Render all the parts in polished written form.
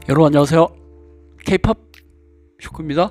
여러분 안녕하세요. K-POP 슈크입니다.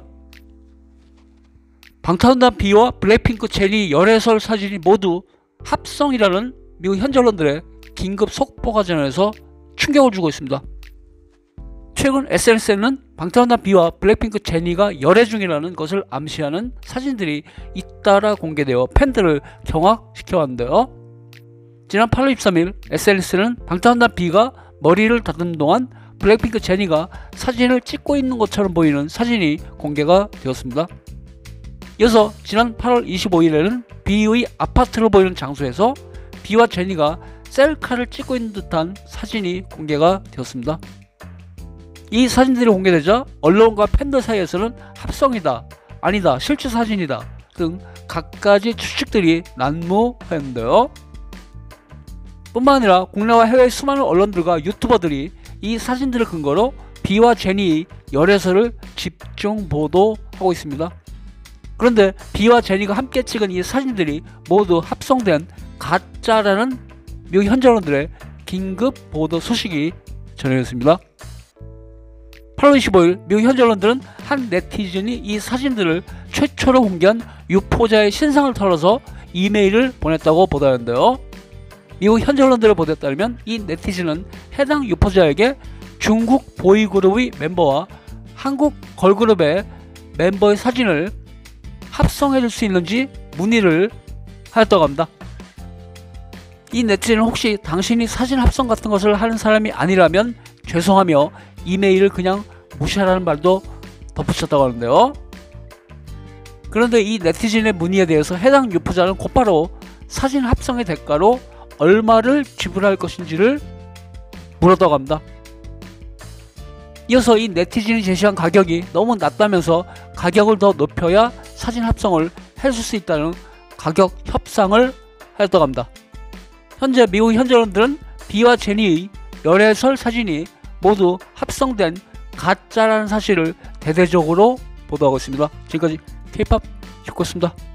방탄소년단 B와 블랙핑크 제니 열애설 사진이 모두 합성이라는 미국 현지 언론들의 긴급 속보가 전해서 충격을 주고 있습니다. 최근 SNS에는 방탄소년단 B와 블랙핑크 제니가 열애 중이라는 것을 암시하는 사진들이 잇따라 공개되어 팬들을 경악시켜 왔는데요. 지난 8월 23일 SNS는 방탄소년단 B가 머리를 다듬는 동안 블랙핑크 제니가 사진을 찍고 있는 것처럼 보이는 사진이 공개가 되었습니다. 이어서 지난 8월 25일에는 B의 아파트로 보이는 장소에서 B와 제니가 셀카를 찍고 있는 듯한 사진이 공개가 되었습니다. 이 사진들이 공개되자 언론과 팬들 사이에서는 합성이다, 아니다, 실제 사진이다 등 갖가지 추측들이 난무하였는데요. 뿐만 아니라 국내와 해외 수많은 언론들과 유튜버들이 이 사진들을 근거로 B와 제니의 열애설을 집중 보도하고 있습니다. 그런데 B와 제니가 함께 찍은 이 사진들이 모두 합성된 가짜라는 미국 현지 언론들의 긴급 보도 소식이 전해졌습니다. 8월 25일 미국 현지 언론들은 한 네티즌이 이 사진들을 최초로 공개한 유포자의 신상을 털어서 이메일을 보냈다고 보도하는데요. 미국 현지 언론들의 보도에 따르면 이 네티즌은 해당 유포자에게 중국 보이그룹의 멤버와 한국 걸그룹의 멤버의 사진을 합성해 줄 수 있는지 문의를 하였다고 합니다. 이 네티즌은 혹시 당신이 사진 합성 같은 것을 하는 사람이 아니라면 죄송하며 이메일을 그냥 무시하라는 말도 덧붙였다고 하는데요. 그런데 이 네티즌의 문의에 대해서 해당 유포자는 곧바로 사진 합성의 대가로 얼마를 지불할 것인지를 물었다고 합니다. 이어서 이 네티즌이 제시한 가격이 너무 낮다면서 가격을 더 높여야 사진 합성을 해줄 수 있다는 가격 협상을 하였다고 합니다. 현재 미국 현지 언론들은 B와 제니의 열애설 사진이 모두 합성된 가짜라는 사실을 대대적으로 보도하고 있습니다. 지금까지 K-POP 슈크였습니다.